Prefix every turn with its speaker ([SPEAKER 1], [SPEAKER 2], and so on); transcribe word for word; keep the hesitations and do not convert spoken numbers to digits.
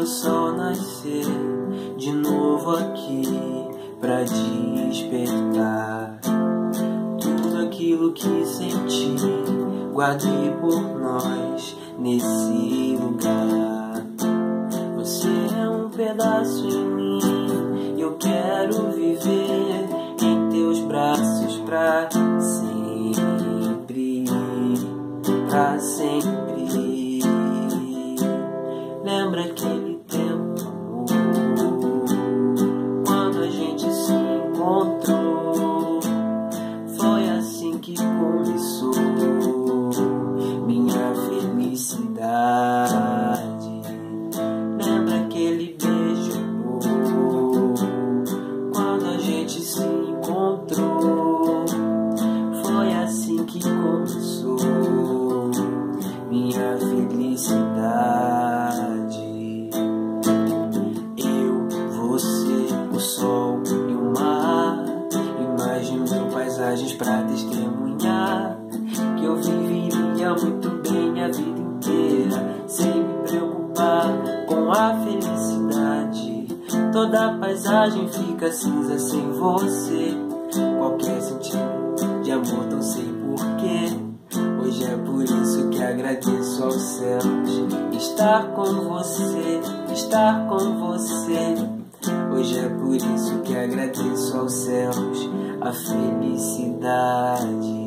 [SPEAKER 1] sol nascer de novo aqui pra despertar tudo aquilo que senti. Guarde por nós nesse lugar. Você é um pedaço em mim e eu quero viver em teus braços pra sempre, pra sempre. Lembra aquele tempo, amor, quando a gente se encontrou? Foi assim que começou minha felicidade. Lembra aquele beijo, amor, quando a gente se encontrou? Foi assim que começou minha felicidade. Eu, você, o sol e o mar, imaginando paisagens pra testemunhar que eu viveria muito bem a vida inteira, sem me preocupar com a felicidade. Toda a paisagem fica cinza sem você. Qualquer sentimento de amor, não sei porquê. Hoje é por isso que agradeço aos céus estar com você, estar com você. Hoje é por isso que agradeço aos céus a felicidade.